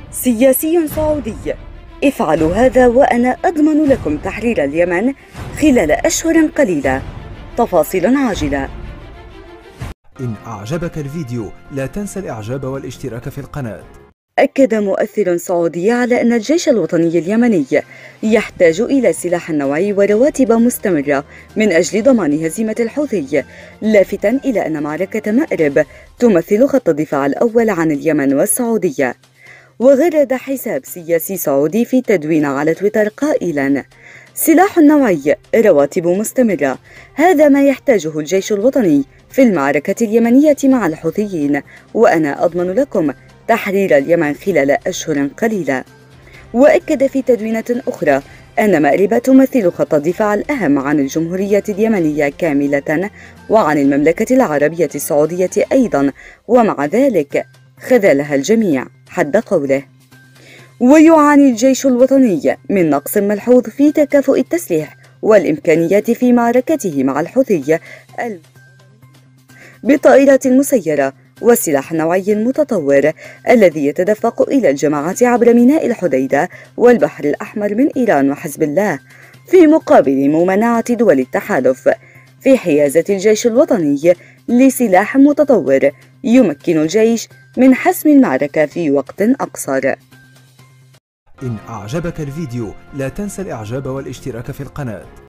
سياسي سعودي: افعلوا هذا وأنا أضمن لكم تحرير اليمن خلال أشهر قليلة. تفاصيل عاجلة. إن أعجبك الفيديو لا تنسى الإعجاب والاشتراك في القناة. أكد مؤثر سعودي على أن الجيش الوطني اليمني يحتاج إلى سلاح نوعي ورواتب مستمرة من أجل ضمان هزيمة الحوثي، لافتاً إلى أن معركة مأرب تمثل خط الدفاع الأول عن اليمن والسعودية. وغرد حساب سياسي سعودي في تدوين على تويتر قائلاً: سلاح نوعي، رواتب مستمرة، هذا ما يحتاجه الجيش الوطني في المعركة اليمنية مع الحوثيين، وأنا أضمن لكم تحرير اليمن خلال أشهر قليلة. وأكد في تدوينة أخرى أن مأرب تمثل خط الدفاع الأهم عن الجمهورية اليمنية كاملة وعن المملكة العربية السعودية أيضا، ومع ذلك خذلها الجميع حد قوله. ويعاني الجيش الوطني من نقص ملحوظ في تكافؤ التسليح والإمكانيات في معركته مع الحوثي بالطائرات المسيرة والسلاح النوعي المتطور الذي يتدفق إلى الجماعة عبر ميناء الحديدة والبحر الأحمر من إيران وحزب الله، في مقابل ممانعة دول التحالف في حيازة الجيش الوطني لسلاح متطور يمكن الجيش من حسم المعركة في وقت أقصر. إن أعجبك الفيديو لا تنسى الإعجاب والاشتراك في القناة.